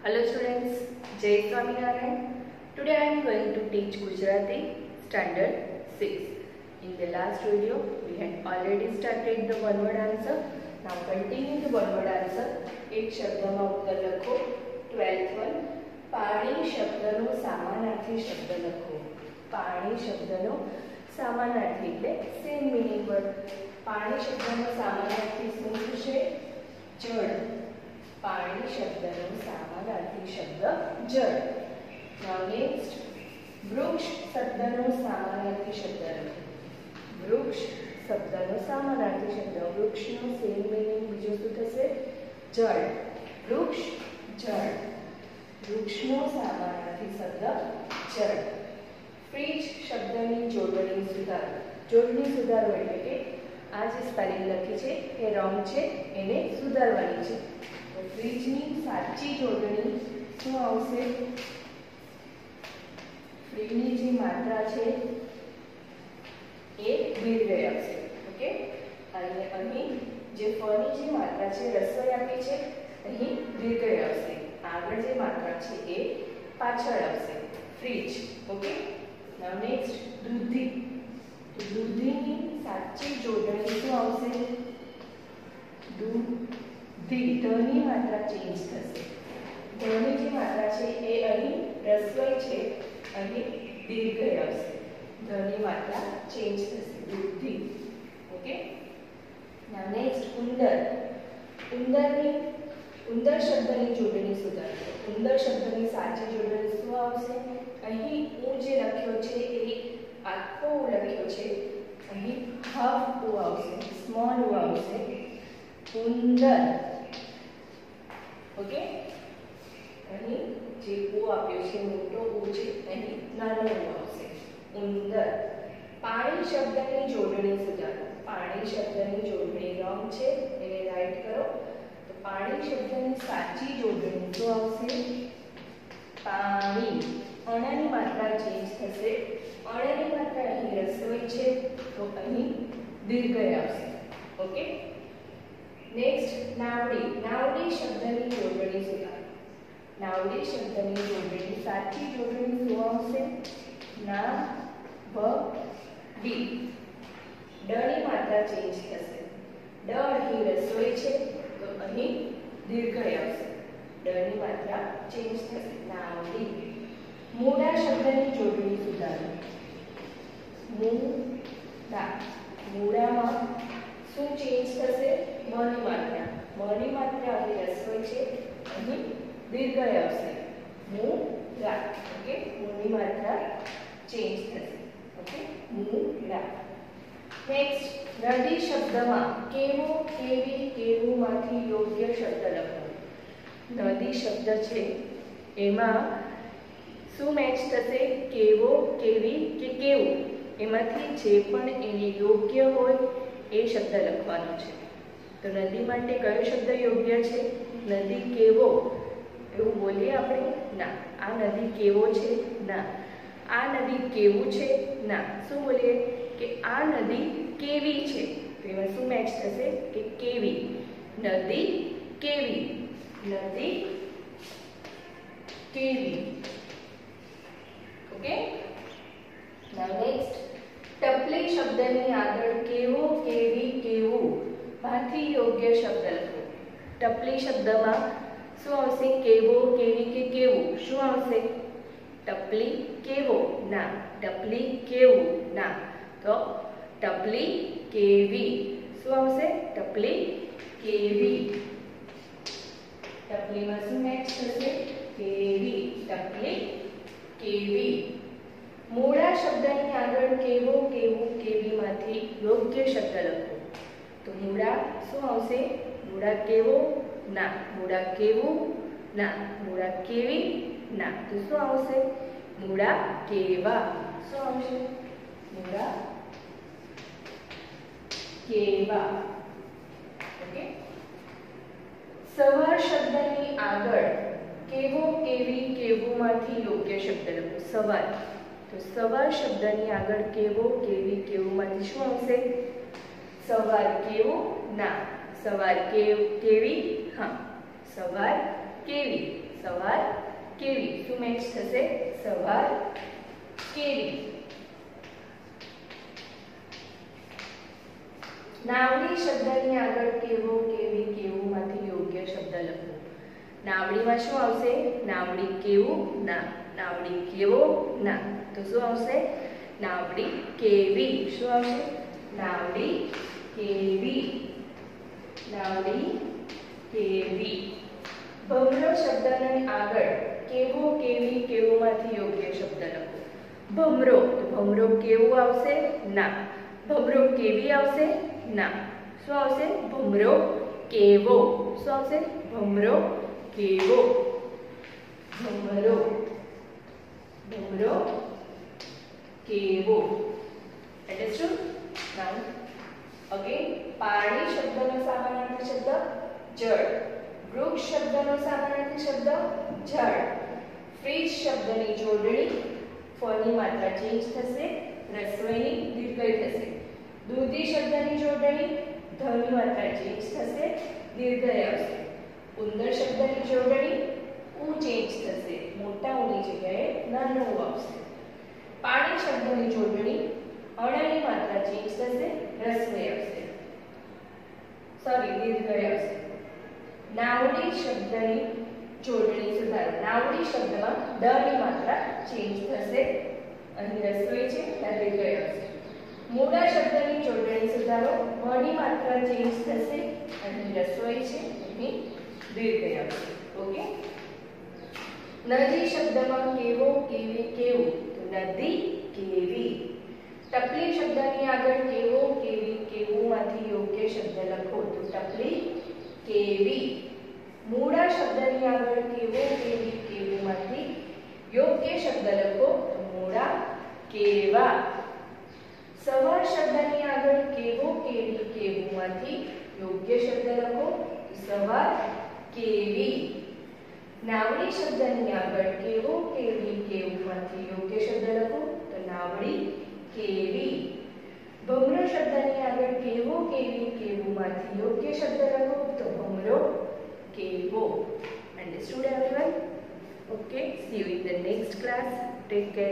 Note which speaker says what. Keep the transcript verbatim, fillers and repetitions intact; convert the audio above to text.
Speaker 1: Hello students, Jai Swaminarayan. Today I am going to teach Gujarati Standard six. In the last video, we had already started the one word answer. Now continue the one word answer. एक શબ્દમાં ઉત્તર લખો. twelfth one. પાણી શબ્દનો સમાનાર્થી શબ્દ લખો. પાણી શબ્દનો સમાનાર્થી એટલે સેમ મીનિંગ વર્ડ. પાણી શબ્દનો સમાનાર્થી શું થશે? જળ. પાણી શબ્દનો સમાનાર્થી શબ્દ જળ. Now next, વૃક્ષ શબ્દનો સમાનાર્થી શબ્દ લખો. વૃક્ષ શબ્દનો સમાનાર્થી શબ્દ. વૃક્ષનો સેમ મીનિંગ બીજો શું થશે? જળ. વૃક્ષ જળ. વૃક્ષનો સમાનાર્થી શબ્દ જળ. ફ્રીજ શબ્દની જોડણી સુધારો. જોડણી સુધારો એટલે કે આ જે સ્પેલિંગ લખી છે એ રોંગ છે, એને સુધારવાની છે. તો ફ્રીજની સાચી જોડણી શું આવશે? ફ્રીજની જે માત્રા છે એ દીર્ઘ આવશે. ઓકે, અને અહીં જે ફની જે માત્રા છે રસોઈ આપી છે, અહીં દીર્ઘ આવશે. આગળ જે માત્રા છે એ પાછળ આવશે. ફ્રીજ. ઓકે, નાઉ નેક્સ્ટ, દૂધી. તો દૂધીની સાચી જોડણી શું આવશે? દૂધી. ધની માત્રા ચેન્જ થશે. ધની જે માત્રા છે એ અહીં રસોઈ છે, અહીં દીર્ઘ આવશે. ધની માત્રા ચેન્જ થશે. દૂધી. ઓકે, નાઉ નેક્સ્ટ, ઉંદર. ઉંદરની ઉંદર શબ્દની જોડણી સુધારો. ઉંદર શબ્દની સાચી જોડણી શું આવશે? અહીં હું જે લખ્યો છે એ આખો લખ્યો છે, અહીં હાફ ઓ આવશે, સ્મોલ ઓ આવશે. ઉંદર. ઓકે, અહીં જે ઓ આપ્યો છે મોટો ઓ છે, અહીં નાનો ઓ આવશે. ઉંદર. પાણી શબ્દની જોડણી સુધારો. પાણી શબ્દની જોડણી રોંગ છે, એને રાઈટ કરો. તો પાણી શબ્દની સાચી જોડણી શું આવશે? પાણી. અણની માત્રા ચેન્જ થશે. અણની માત્રા અહીં રસોઈ છે, તો અહીં દીર્ઘ આવશે. Okay, next, નાવડી. નાવડી શબ્દની જોડણી સુધારો. નાવડી શબ્દની જોડણી સાચી જોડણી શું આવશે? ના વ ડી. ડની માત્રા ચેન્જ થશે. ડ અહીં રસોઈ છે, તો અહીં દીર્ઘ આવશે. ડની માત્રા ચેન્જ થશે. નાવડી. મૂળા શબ્દની જોડણી સુધારો. મૂળા. મૂળામાં શું ચેન્જ થશે? મની માત્રા. મની માત્રા અહીં રસોઈ છે, અહીં દીર્ઘ આવશે. મૂળા. ઓકે, મૂળની માત્રા ચેન્જ થશે. ઓકે, મૂળા. નેક્સ્ટ, નદી શબ્દમાં કેવો, કેવી, કેવુંમાંથી યોગ્ય શબ્દ લખો. નદી શબ્દ છે એમાં શું મેચ થશે? કેવો, કેવી કે કેવું. એમાંથી જે પણ એને યોગ્ય હોય એ શબ્દ લખવાનો છે. તો નદી માટે કયો શબ્દ યોગ્ય છે? નદી કેવો એવું બોલીએ આપણે? ના. આ નદી કેવો છે? ના. આ નદી કેવું છે? ના. શું બોલીએ? કે આ નદી કેવી છે. તો એમાં શું મેચ થશે? કે કેવી. નદી કેવી. નદી કેવી. ઓકે, નાઉ નેક્સ્ટ, ટપલી શબ્દની આગળ કેવો, કેવી, કેવું માંથી યોગ્ય શબ્દ લખો. ટપલી શબ્દમાં શું આવશે? કેવો, કેવી કે કેવું. શું આવશે? ટપલી કેવો. ના. ટપલી કેવું. ના. તો ટપલી કેવી. શું આવશે? ટપલી કેવી. ટપલીમાં શું મેચ થશે? કેવી. ટપલી કેવી. મૂળા શબ્દની આગળ કેવો, કેવું, કેવીમાંથી યોગ્ય શબ્દ લખો. તો મૂળા શું આવશે? મૂળા કેવો. ના. મૂળા કેવું. ના. મૂળા કેવી. ના. તો શું આવશે? મૂળા કેવા. શું આવશે? મૂળા કેવા. ઓકે, સવાર શબ્દની આગળ કેવો, કેવી, કેવુંમાંથી યોગ્ય શબ્દ લખો. સવાર. તો સવાર શબ્દની આગળ કેવો, કેવી, કેવુંમાંથી શું આવશે? સવાર કેવું. ના. સવાર કેવ કેવી. હા. સવાર કેવી. સવાર કેવી. શું મેચ થશે? સવાર કેવી. નાવડી શબ્દની આગળ કેવો, કેવી, કેવું માંથી યોગ્ય શબ્દ લખો. નાવડીમાં શું આવશે? નાવડી કેવું ના. નાવડી કેવો ના. તો શું આવશે? નાવડી કેવી. શું આવશે? નાવડી કેવી. નાવડી કેવી. ભમરો શબ્દની આગળ કેવો, કેવી, કેવું માંથી યોગ્ય શબ્દ લખો. ભમરો, તો ભમરો કેવું આવશે? ના. ભમરો કેવી આવશે? ના. શું આવશે? ભમરો કેવો. શું આવશે? ભમરો કેવો. ભમરો ભમરો કેવો. અંડરસ્ટુડ? નાઉ અગેન પાણી શબ્દનો સામાનાર્થી શબ્દ જળ. વૃક્ષ શબ્દનો સામાનાર્થી શબ્દ ઝાડ. ફ્રીજ શબ્દની જોડણી ફની માત્રા ચેન્જ થશે, રસોઈની દીર્ઘઈ થશે. દૂધી શબ્દની જોડણી ધની માત્રા ચેન્જ થશે, દીર્ઘઈ આવશે. ઉંદર શબ્દની જોડણી ઉ ચેન્જ થશે, મોટા ઉની જગ્યાએ નાનો ઉ આવશે. પાણી શબ્દની જોડણી અણની માત્રા ચેન્જ થશે, રસોઈ આવશે. સોરી દીર્ઘઈ આવશે. નાવડી શબ્દની જોડણી સુધારો. નાવડી શબ્દમાં ડ ની માત્રા ચેન્જ થશે, અહીં રસોઈ છે ત્યાં દીર્ઘઈ આવશે. મૂળા શબ્દની જોડણી સુધારો. મ ની માત્રા ચેન્જ થશે, અહીં રસોઈ છે અહીં દીર્ઘઈ આવશે. ઓકે. નદી શબ્દમાં કેવો, કેવી, કેવું. તો નદી કેવી. ટપલી શબ્દની આગળ કેવો, કેવી, કેવું માંથી યોગ્ય શબ્દ લખો. તો ટપલી કેવી. મૂળા શબ્દની આગળ કેવો, કેવી, કેવું માંથી યોગ્ય શબ્દ લખો. તો મૂળા કેવા. સવાર શબ્દની આગળ કેવો, કેવી, કેવું માંથી યોગ્ય શબ્દ લખો. તો સવાર કેવી. નાવડી શબ્દની આગળ કેવો, કેવી, કેવું માંથી યોગ્ય શબ્દ લખો. તો નાવડી કેવી. ભમરો શબ્દની આગળ કેવો, કેવી, કેવું માંથી યોગ્ય શબ્દ લખો. તો ભમરો કેવો. Understood everyone? Okay, see you in the next class. Take care.